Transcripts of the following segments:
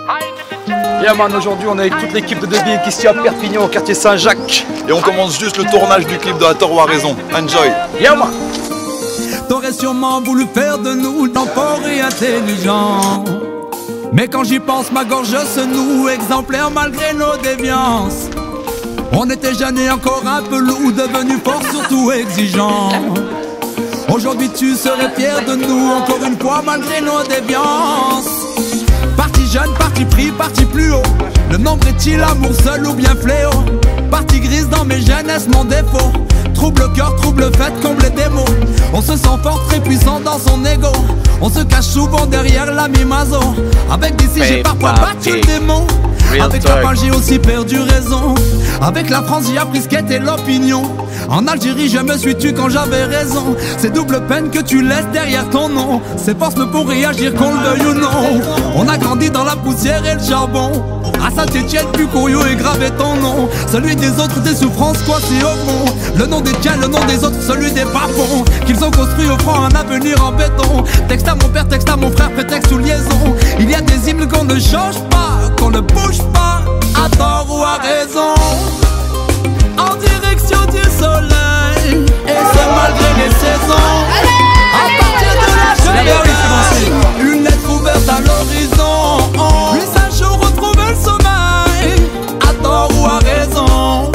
Yeah man, aujourd'hui on est avec toute l'équipe de Debil qui se tient à Perpignan au quartier Saint-Jacques. Et on commence juste le tournage du clip de À tort ou à raison. Enjoy. Yeah man. T'aurais sûrement voulu faire de nous d'enfants et intelligents. Mais quand j'y pense, ma gorge se noue, exemplaire malgré nos déviances. On était jeunes et encore un peu lourds, devenus forts, surtout exigeants. Aujourd'hui tu serais fier de nous, encore une fois malgré nos déviances. Parti jeune, parti pris, parti plus haut. Le nombre est-il amour seul ou bien fléau? Partie grise dans mes jeunesses, mon défaut. Trouble cœur, trouble fête, comble des mots. On se sent fort, très puissant dans son ego. On se cache souvent derrière la mimazo. Avec d'ici j'ai parfois battu le démon. Avec la page j'ai aussi perdu raison. Avec la France j'ai appris ce qu'était l'opinion. En Algérie je me suis tué quand j'avais raison. C'est double peine que tu laisses derrière ton nom. Ces forces me font réagir qu'on le veuille ou non. On a grandi dans la poussière et le charbon. À Saint-Etienne, Pucoyo est gravé ton nom. Celui des autres, des souffrances, quoi c'est au fond. Le nom des tiens, le nom des autres, celui des papons. Qu'ils ont construit au front un avenir en béton. Texte à mon père, texte à mon frère, prétexte ou liaison. Il y a des hymnes qu'on ne change pas, qu'on ne bouge pas, à tort ou à raison. En direction du soleil, et c'est malgré les saisons. À partir de la jeunesse, une lettre ouverte à l'horizon. Puis un jour retrouver le sommeil, à tort ou à raison.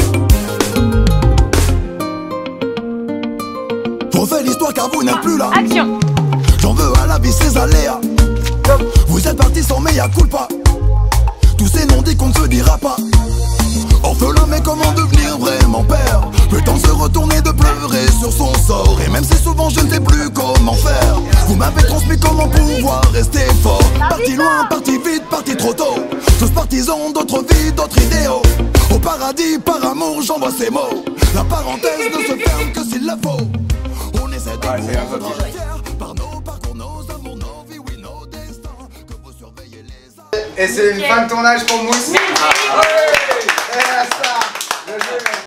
Je refais l'histoire car vous n'êtes plus là. Action. J'en veux à la vie ses aléas. Vous êtes partis sans mea culpa. Tous ces noms dits qu'on ne se dira pas. Orphelin mais comment devenir vraiment père? Peut-on se retourner de pleurer sur son sort? Et même si souvent je ne sais plus comment faire, vous m'avez transmis comment pouvoir rester fort. Parti loin, parti vite, parti trop tôt. Tous partisans d'autres vies, d'autres idéaux. Au paradis, par amour, j'envoie ces mots. La parenthèse ne se ferme que s'il la faut. On essaie de vous rendre fiers par nos parcours, nos amours, nos vies, oui, nos destins. Que vous surveillez les... Et c'est une fin de tournage pour Mousse. Merci. Et ça.